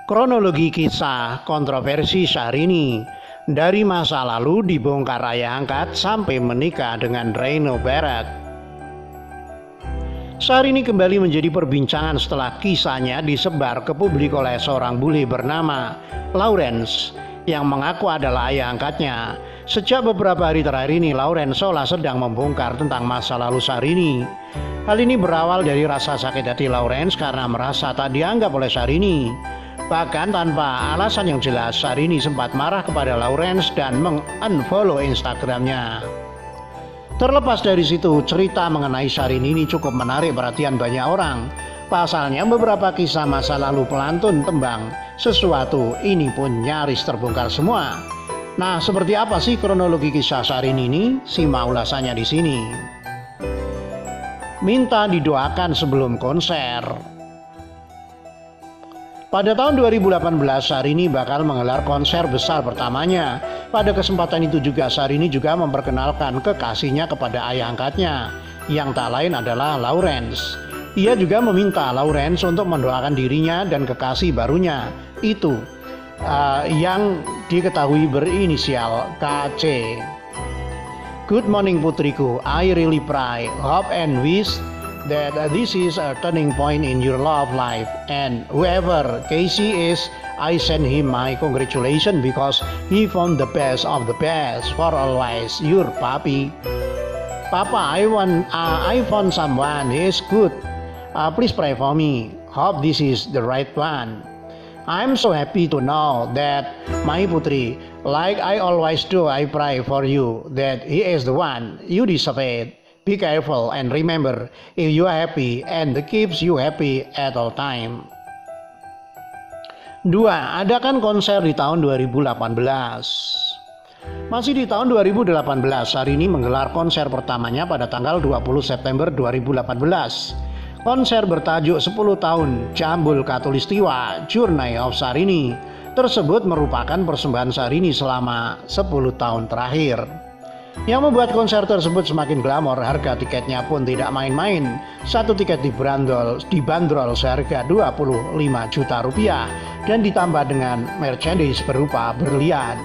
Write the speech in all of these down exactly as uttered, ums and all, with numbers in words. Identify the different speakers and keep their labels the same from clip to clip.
Speaker 1: Kronologi kisah kontroversi Syahrini dari masa lalu dibongkar ayah angkat sampai menikah dengan Reno Barak. Syahrini kembali menjadi perbincangan setelah kisahnya disebar ke publik oleh seorang bule bernama Lawrence yang mengaku adalah ayah angkatnya. Sejak beberapa hari terakhir ini, Lawrence seolah sedang membongkar tentang masa lalu Syahrini. Hal ini berawal dari rasa sakit hati Lawrence karena merasa tak dianggap oleh Syahrini. Bahkan tanpa alasan yang jelas, Syahrini sempat marah kepada Lawrence dan meng-unfollow Instagramnya. Terlepas dari situ, cerita mengenai Syahrini ini cukup menarik perhatian banyak orang. Pasalnya beberapa kisah masa lalu pelantun tembang sesuatu ini pun nyaris terbongkar semua. Nah, seperti apa sih kronologi kisah Syahrini ini? Simak ulasannya di sini. Minta didoakan sebelum konser. Pada tahun dua ribu delapan belas, Syahrini bakal menggelar konser besar pertamanya. Pada kesempatan itu juga Syahrini juga memperkenalkan kekasihnya kepada ayah angkatnya, yang tak lain adalah Lawrence. Ia juga meminta Lawrence untuk mendoakan dirinya dan kekasih barunya itu uh, yang diketahui berinisial K C. Good morning putriku, I really pray, hope and wish that this is a turning point in your love life, and whoever Casey is, I send him my congratulations because he found the best of the best. For always, your papi. Papa, I want, uh, I found someone who is good. Uh, please pray for me. Hope this is the right one. I'm so happy to know that my putri, like I always do, I pray for you that he is the one. You deserve it. Be careful and remember, if you are happy and it keeps you happy at all time. Dua. Adakan konser di tahun dua ribu delapan belas. Masih di tahun dua ribu delapan belas, Syahrini menggelar konser pertamanya pada tanggal dua puluh September dua ribu delapan belas. Konser bertajuk sepuluh tahun Jambul Khatulistiwa Journey of Syahrini tersebut merupakan persembahan Syahrini selama sepuluh tahun terakhir. Yang membuat konser tersebut semakin glamor, harga tiketnya pun tidak main-main. Satu tiket dibanderol, dibanderol seharga dua puluh lima juta rupiah dan ditambah dengan merchandise berupa berlian.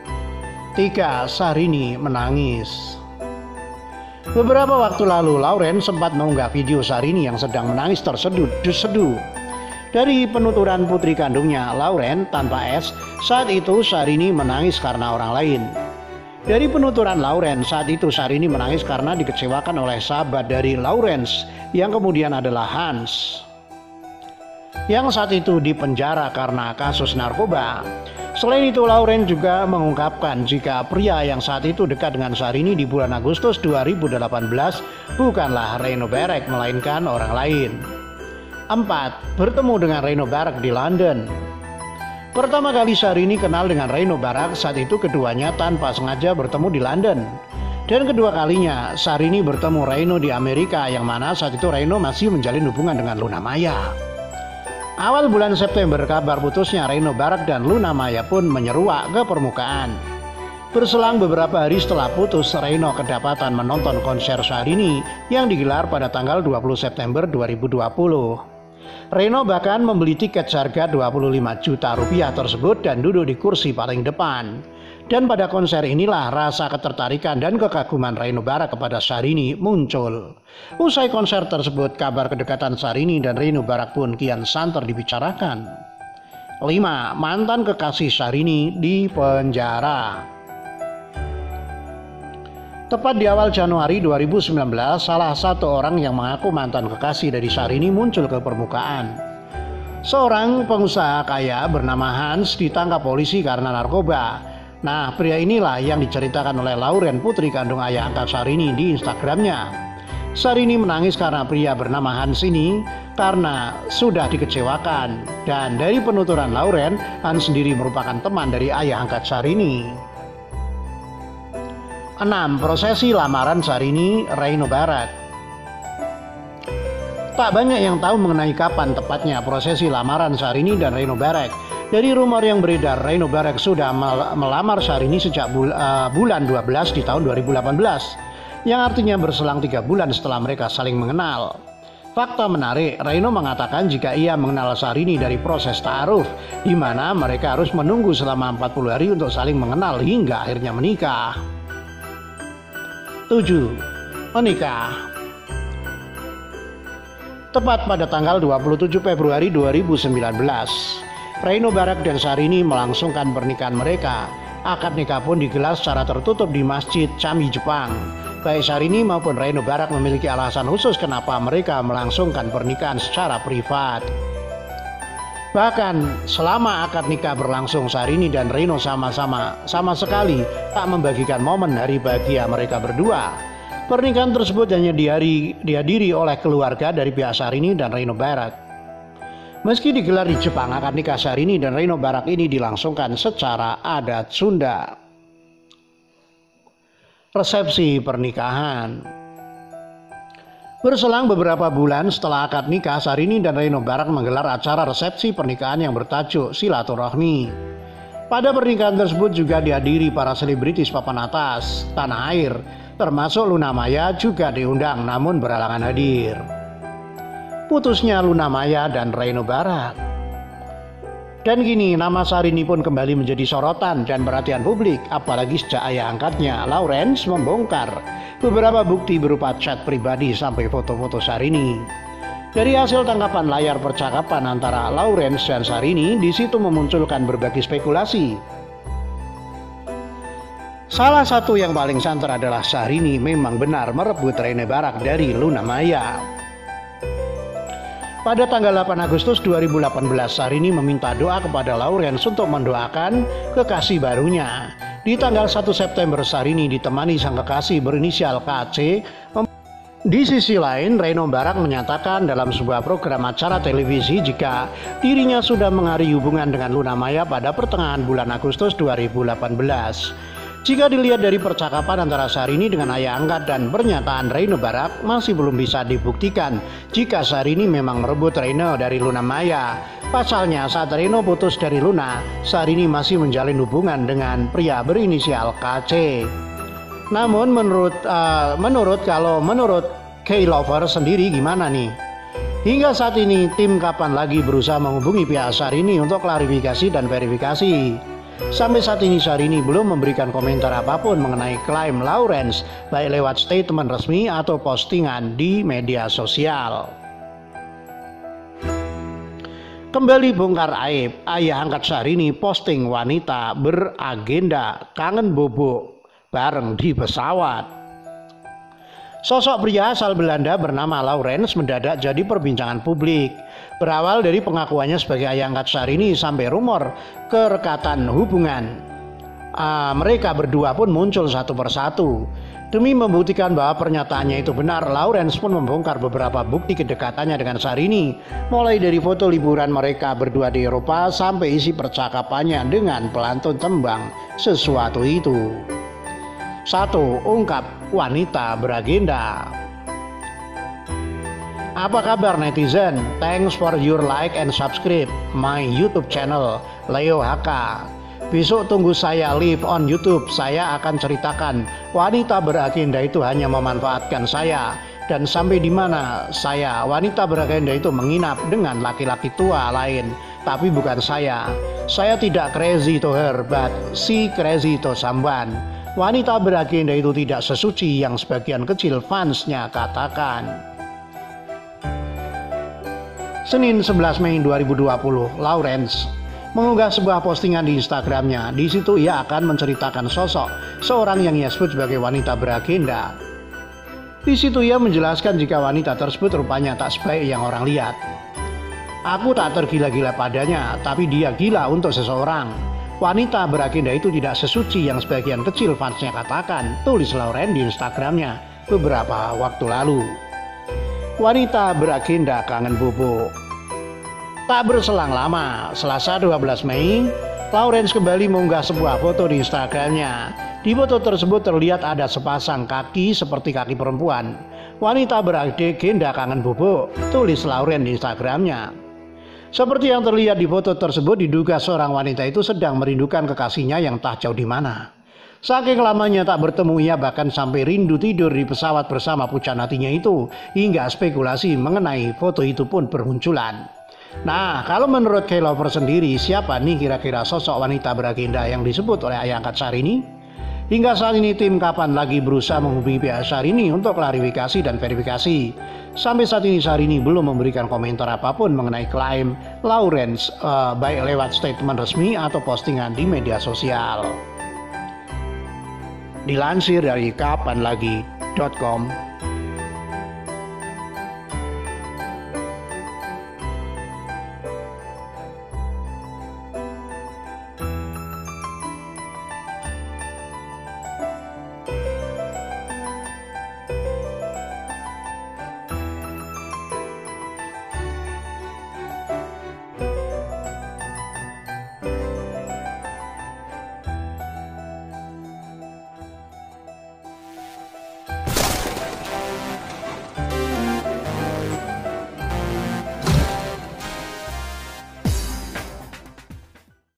Speaker 1: Tiga. Syahrini menangis. Beberapa waktu lalu, Lawrence sempat mengunggah video Syahrini yang sedang menangis terseduh-seduh. Dari penuturan putri kandungnya, Lawrence tanpa S, saat itu Syahrini menangis karena orang lain. Dari penuturan Lawrence, saat itu Syahrini menangis karena dikecewakan oleh sahabat dari Lawrence yang kemudian adalah Hans, yang saat itu dipenjara karena kasus narkoba. Selain itu, Lawrence juga mengungkapkan jika pria yang saat itu dekat dengan Syahrini di bulan Agustus dua ribu delapan belas bukanlah Reno Barak melainkan orang lain. Empat. Bertemu dengan Reno Barak di London. Pertama kali Syahrini kenal dengan Reno Barak, saat itu keduanya tanpa sengaja bertemu di London. Dan kedua kalinya Syahrini bertemu Reno di Amerika, yang mana saat itu Reno masih menjalin hubungan dengan Luna Maya. Awal bulan September, kabar putusnya Reno Barak dan Luna Maya pun menyeruak ke permukaan. Berselang beberapa hari setelah putus, Reno kedapatan menonton konser Syahrini yang digelar pada tanggal dua puluh September dua ribu dua puluh. Reno bahkan membeli tiket seharga dua puluh lima juta rupiah tersebut dan duduk di kursi paling depan. Dan pada konser inilah rasa ketertarikan dan kekaguman Reno Barak kepada Syahrini muncul. Usai konser tersebut, kabar kedekatan Syahrini dan Reno Barak pun kian santer dibicarakan. Lima. Mantan kekasih Syahrini di penjara. Tepat di awal Januari dua ribu sembilan belas, salah satu orang yang mengaku mantan kekasih dari Syahrini muncul ke permukaan. Seorang pengusaha kaya bernama Hans ditangkap polisi karena narkoba. Nah, pria inilah yang diceritakan oleh Lawrence, putri kandung ayah angkat Syahrini, di Instagramnya. Syahrini menangis karena pria bernama Hans ini karena sudah dikecewakan. Dan dari penuturan Lawrence, Hans sendiri merupakan teman dari ayah angkat Syahrini. Enam. Prosesi lamaran Syahrini Reno Barak. Tak banyak yang tahu mengenai kapan tepatnya prosesi lamaran Syahrini dan Reno Barak. Dari rumor yang beredar, Reno Barak sudah melamar Syahrini sejak bul uh, bulan dua belas di tahun dua ribu delapan belas, yang artinya berselang tiga bulan setelah mereka saling mengenal. Fakta menarik, Reno mengatakan jika ia mengenal Syahrini dari proses ta'aruf, di mana mereka harus menunggu selama empat puluh hari untuk saling mengenal hingga akhirnya menikah. tujuh. Menikah. Tepat pada tanggal dua puluh tujuh Februari dua ribu sembilan belas, Reno Barak dan Syahrini melangsungkan pernikahan mereka. Akad nikah pun digelar secara tertutup di Masjid Cami, Jepang. Baik Syahrini maupun Reno Barak memiliki alasan khusus kenapa mereka melangsungkan pernikahan secara privat. Bahkan selama akad nikah berlangsung, Syahrini dan Reno sama-sama sama sekali tak membagikan momen hari bahagia mereka berdua. Pernikahan tersebut hanya dihadiri, dihadiri oleh keluarga dari pihak Syahrini dan Reno Barak. Meski digelar di Jepang, akad nikah Syahrini dan Reno Barak ini dilangsungkan secara adat Sunda. Resepsi pernikahan. Berselang beberapa bulan setelah akad nikah, Syahrini dan Reno Barak menggelar acara resepsi pernikahan yang bertajuk Silaturahmi. Pada pernikahan tersebut juga dihadiri para selebritis papan atas tanah air, termasuk Luna Maya juga diundang namun berhalangan hadir. Putusnya Luna Maya dan Reno Barak. Dan kini nama Syahrini pun kembali menjadi sorotan dan perhatian publik, apalagi sejak ayah angkatnya Lawrence membongkar beberapa bukti berupa chat pribadi sampai foto-foto Syahrini. Dari hasil tangkapan layar percakapan antara Lawrence dan Syahrini, di situ memunculkan berbagai spekulasi. Salah satu yang paling santer adalah Syahrini memang benar merebut Reno Barak dari Luna Maya. Pada tanggal delapan Agustus dua ribu delapan belas, Syahrini meminta doa kepada Lawrence untuk mendoakan kekasih barunya. Di tanggal satu September, Syahrini ditemani sang kekasih berinisial K C. Di sisi lain, Reno Barak menyatakan dalam sebuah program acara televisi jika dirinya sudah mengakhiri hubungan dengan Luna Maya pada pertengahan bulan Agustus dua ribu delapan belas. Jika dilihat dari percakapan antara Syahrini dengan ayah angkat dan pernyataan Reno Barak, masih belum bisa dibuktikan jika Syahrini memang merebut Reno dari Luna Maya. Pasalnya saat Reno putus dari Luna, Syahrini masih menjalin hubungan dengan pria berinisial K C. Namun menurut uh, menurut kalau menurut K-Lover sendiri gimana nih? Hingga saat ini tim Kapan Lagi berusaha menghubungi pihak Syahrini untuk klarifikasi dan verifikasi. Sampai saat ini Syahrini belum memberikan komentar apapun mengenai klaim Lawrence, baik lewat statement resmi atau postingan di media sosial. Kembali bongkar aib, ayah angkat Syahrini posting wanita beragenda kangen bobo bareng di pesawat. Sosok pria asal Belanda bernama Lawrence mendadak jadi perbincangan publik. Berawal dari pengakuannya sebagai ayah angkat Syahrini sampai rumor kerekatan hubungan. Uh, mereka berdua pun muncul satu persatu. Demi membuktikan bahwa pernyataannya itu benar, Lawrence pun membongkar beberapa bukti kedekatannya dengan Syahrini. Mulai dari foto liburan mereka berdua di Eropa sampai isi percakapannya dengan pelantun tembang Sesuatu Itu. Satu. Ungkap wanita beragenda. Apa kabar netizen? Thanks for your like and subscribe my YouTube channel Leo H K. Besok tunggu saya live on YouTube. Saya akan ceritakan wanita beragenda itu hanya memanfaatkan saya, dan sampai di mana saya wanita beragenda itu menginap dengan laki-laki tua lain, tapi bukan saya. Saya tidak crazy to her, but she crazy to someone. Wanita beragenda itu tidak sesuci yang sebagian kecil fansnya katakan. Senin sebelas Mei dua ribu dua puluh, Lawrence mengunggah sebuah postingan di Instagramnya. Di situ ia akan menceritakan sosok seorang yang ia sebut sebagai wanita beragenda. Di situ ia menjelaskan jika wanita tersebut rupanya tak sebaik yang orang lihat. Aku tak tergila-gila padanya, tapi dia gila untuk seseorang. Wanita beragenda itu tidak sesuci yang sebagian kecil fansnya katakan, tulis Lawrence di Instagramnya beberapa waktu lalu. Wanita beragenda kangen bobo. Tak berselang lama, Selasa dua belas Mei, Lawrence kembali mengunggah sebuah foto di Instagramnya. Di foto tersebut terlihat ada sepasang kaki seperti kaki perempuan. Wanita beragenda kangen bobo, tulis Lawrence di Instagramnya. Seperti yang terlihat di foto tersebut, diduga seorang wanita itu sedang merindukan kekasihnya yang tak jauh di mana. Saking lamanya tak bertemu, ia bahkan sampai rindu tidur di pesawat bersama pujanatinya itu, hingga spekulasi mengenai foto itu pun bermunculan. Nah, kalau menurut K-Lover sendiri, siapa nih kira-kira sosok wanita beragenda yang disebut oleh Ayah angkat Syahrini? Hingga saat ini tim Kapan lagi berusaha menghubungi pihak Syahrini untuk klarifikasi dan verifikasi. Sampai saat ini Syahrini belum memberikan komentar apapun mengenai klaim Lawrence, uh, baik lewat statement resmi atau postingan di media sosial. Dilansir dari kapan lagi titik com.